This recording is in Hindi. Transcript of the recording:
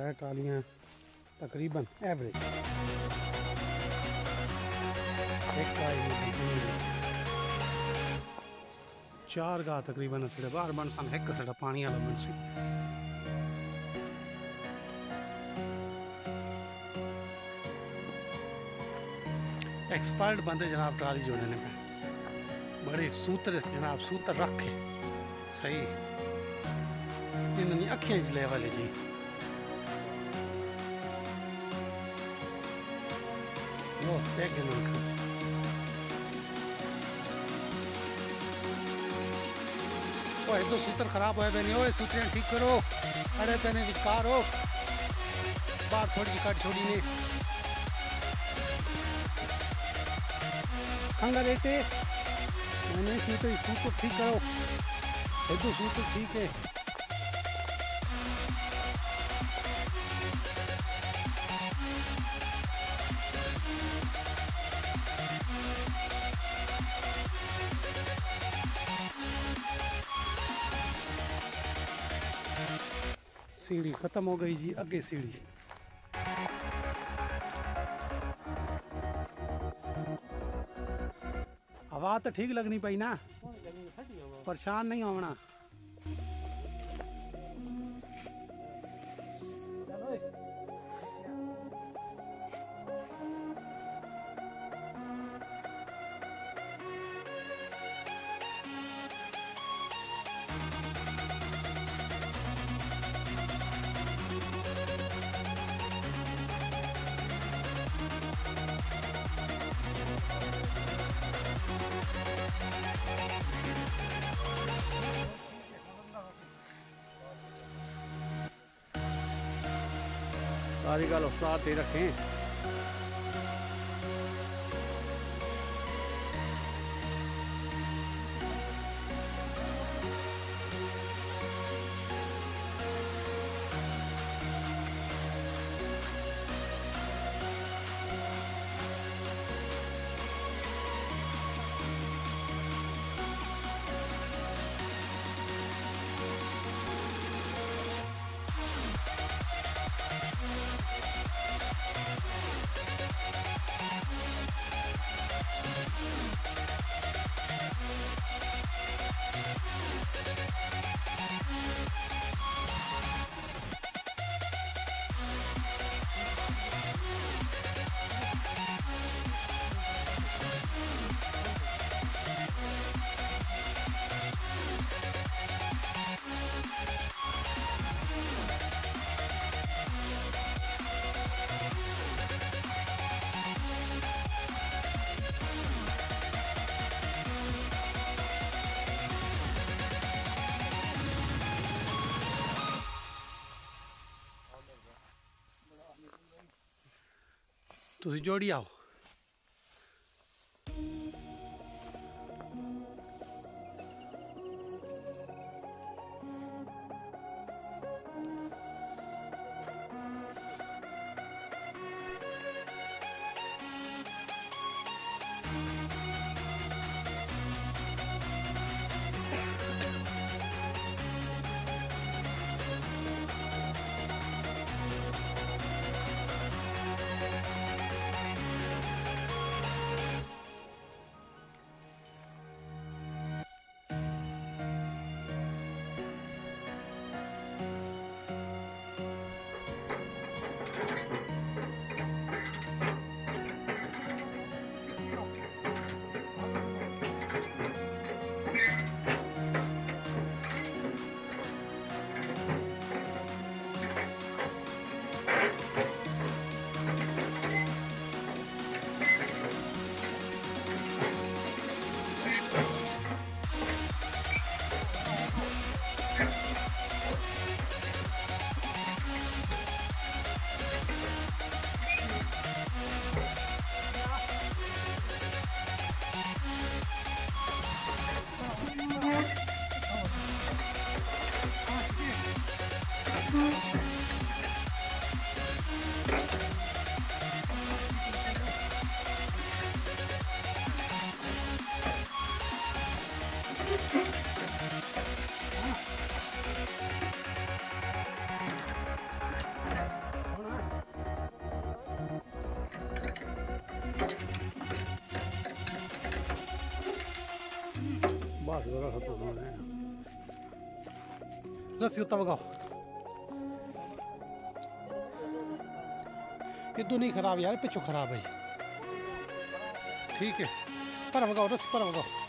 है ट्रालियाँ तकरीबन एवरेज एक चार गा तकरीबन असड़े बार बन सन एक असड़ा पानी वाला बन सी एक्सपर्ट बंदे जनाब ट्राली जोड़ने में बड़े सूत्र जनाब सूत्र रखे सही इन्होंने अखियां च लेवल है जी वो देख तो सूत्र खराब हुए पे नहीं सूत्र ठीक करो अड़े पे विकार हो बाहर थोड़ी कट छोड़ी ने खंगा देते मैंने सूत्र ठीक करो तो सूत्र ठीक है सीढ़ी खत्म हो गई जी आगे सीढ़ी आवाज तो ठीक लगनी पई ना परेशान नहीं होना सारी गल उस्ताद ते रखें तुसी जोड़ी आओ रस्सी उत्ता भगाओ। इधर नहीं खराब यार, पिछू खराब है। ठीक है, पर भगाओ रस्सी, पर भगाओ।